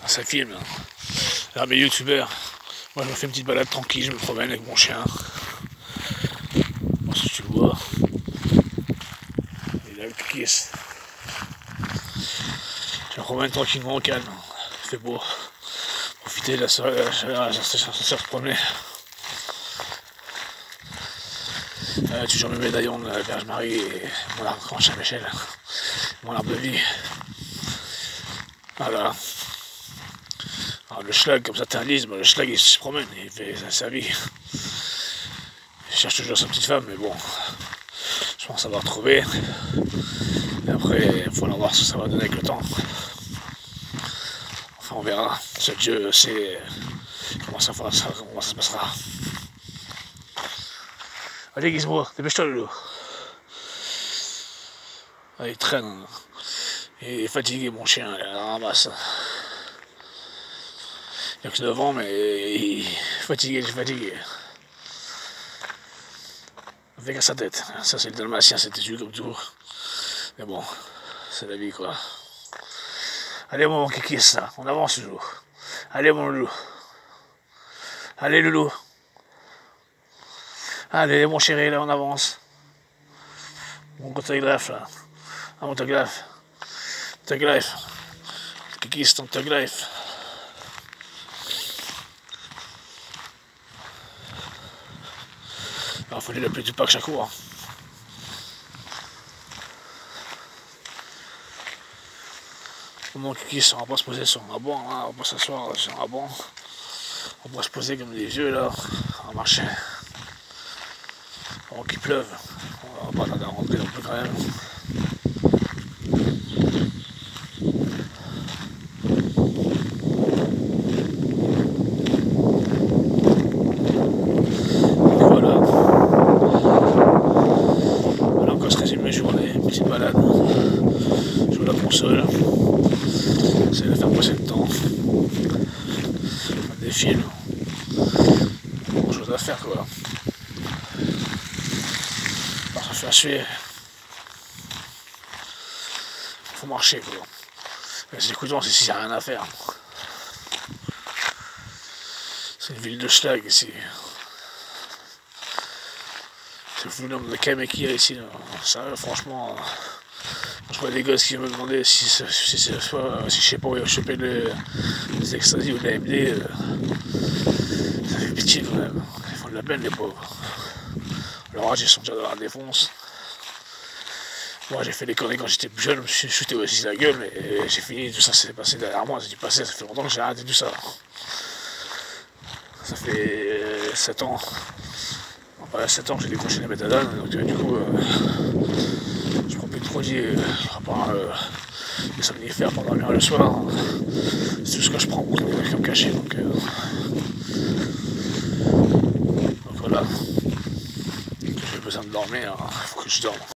ça filme. Alors mes youtubeurs, moi je me fais une petite balade tranquille, je me promène avec mon chien. Bon, si tu le vois. Et là le kiss. Je me promène tranquillement au calme. Il fait beau. Profiter de la chaleur, se promener. Toujours mes médaillons de la Vierge Marie et mon arbre grand Saint-Michel, mon arbre de vie. Voilà. Alors le schlag, comme ça t'es un lisme, le schlag il se promène, il fait sa vie. Il cherche toujours sa petite femme, mais bon, je pense savoir trouver. Et après, il faut voir ce que ça va donner avec le temps. Enfin, on verra. Ce Dieu sait comment ça se passera. Allez Gizmo, dépêche-toi Loulou. Ah, il traîne. Il est fatigué mon chien, il ramasse. Il n'y a que 9 ans, mais il est fatigué, il est fatigué. Avec à sa tête. Ça c'est le dalmatien, c'est têtu comme tout. Mais bon, c'est la vie quoi. Allez mon kiki, ça, on avance Loulou. Allez mon Loulou. Allez Loulou. Allez mon chéri, là on avance. Mon autographe là. Ah mon autographe. Autographe. Kiki c'est ton autographe. Il faut lui l'appeler du pack chaque fois. Mon kiki, on va pas se poser sur un banc, hein, on va pas s'asseoir sur un banc. On va se poser comme des vieux là, on va marcher. Avant qu'il pleuve, on va pas tarder à rentrer non plus quand même. Voilà. Voilà encore se résume mes journées, petite balade. Je joue à la console. C'est de faire passer le temps. Des films. Bon chose à faire quoi. Parce que faire suer. Faut marcher quoi. Les écoutants, c'est s'il n'y a rien à faire. C'est une ville de schlag ici. C'est le nombre de Kameki ici. Là. Ça, franchement, je vois des gosses qui me demandaient si je sais pas où choper les extasies ou les AMD. Ça fait pitié quand même. Ils font de la peine les pauvres. Alors ils sont déjà dans la défonce. Moi j'ai fait des conneries quand j'étais plus jeune, je me suis shooté aussi la gueule, mais j'ai fini, tout ça s'est passé derrière moi, c'est du passé, ça fait longtemps que j'ai arrêté tout ça. Ça fait 7 ans. Enfin, 7 ans que j'ai décroché la méthadone, donc du coup je prends plus de produits à part les somnifères pendant l'heure le soir. C'est tout ce que je prends comme cachet, donc voilà. J'ai besoin de dormir, il faut que je dorme.